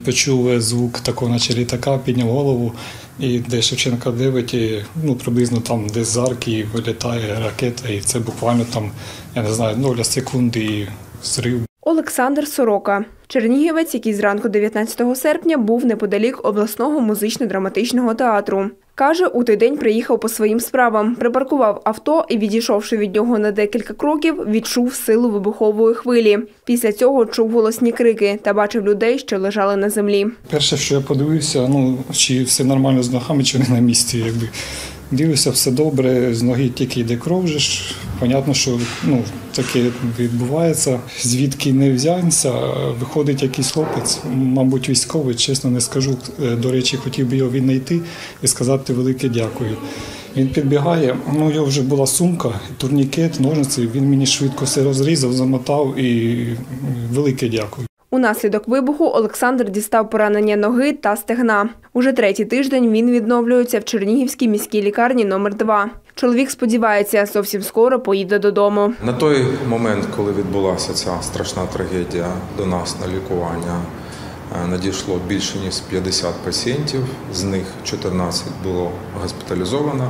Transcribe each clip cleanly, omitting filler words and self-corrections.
Почув звук такого, наче літака, підняв голову, і де Шевченка дивить, і, приблизно там десь з арки вилітає ракета, і це буквально там, я не знаю, 0 секунди і зрив. Олександр Сорока – чернігівець, який зранку 19 серпня був неподалік обласного музично-драматичного театру. Каже, у той день приїхав по своїм справам, припаркував авто і, відійшовши від нього на декілька кроків, відчув силу вибухової хвилі. Після цього чув голосні крики та бачив людей, що лежали на землі. Перше, що я подивився, чи все нормально з ногами, чи не на місці. Дивлюся, все добре, з ноги тільки йде кров. Понятно, що таке відбувається. Звідки не взявся, виходить якийсь хлопець, мабуть, військовий, чесно не скажу. До речі, хотів би його віднайти і сказати велике дякую. Він підбігає, його вже була сумка, турнікет, ножниці, він мені швидко все розрізав, замотав і велике дякую. Унаслідок вибуху Олександр дістав поранення ноги та стегна. Уже 3-й тиждень він відновлюється в Чернігівській міській лікарні номер 2. Чоловік сподівається, зовсім скоро поїде додому. На той момент, коли відбулася ця страшна трагедія, до нас на лікування надійшло більше ніж 50 пацієнтів, з них 14 було госпіталізовано.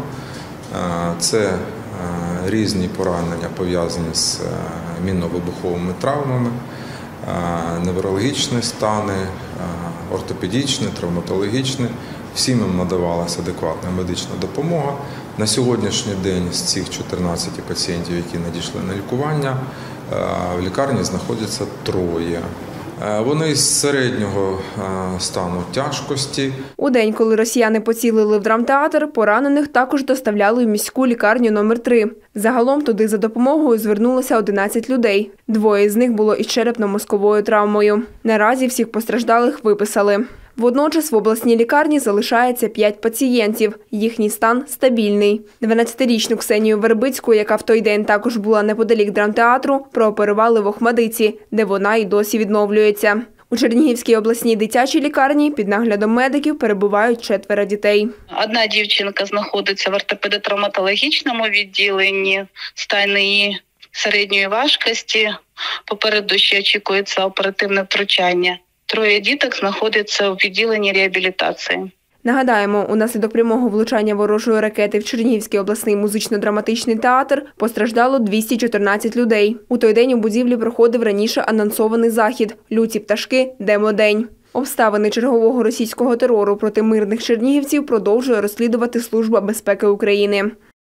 Це різні поранення, пов'язані з мінно-вибуховими травмами, неврологічні стани, ортопедичні, травматологічні. Всім їм надавалася адекватна медична допомога. На сьогоднішній день з цих 14 пацієнтів, які надійшли на лікування, в лікарні знаходяться 3. Вони з середнього стану тяжкості. У день, коли росіяни поцілили в драмтеатр, поранених також доставляли в міську лікарню номер 3. Загалом туди за допомогою звернулося 11 людей. 2 з них було із черепно-мозковою травмою. Наразі всіх постраждалих виписали. Водночас в обласній лікарні залишається 5 пацієнтів. Їхній стан стабільний. 12-річну Ксенію Вербицьку, яка в той день також була неподалік драмтеатру, прооперували в Охмадиті, де вона й досі відновлюється. У Чернігівській обласній дитячій лікарні під наглядом медиків перебувають 4 дітей. Одна дівчинка знаходиться в ортопедо-травматологічному відділенні, стан її середньої важкості. Попереду ще очікується оперативне втручання. 3 діток знаходяться у відділенні реабілітації. Нагадаємо, унаслідок прямого влучання ворожої ракети в Чернігівський обласний музично-драматичний театр постраждало 214 людей. У той день у будівлі проходив раніше анонсований захід «Люті пташки. Демо-день». Обставини чергового російського терору проти мирних чернігівців продовжує розслідувати Служба безпеки України.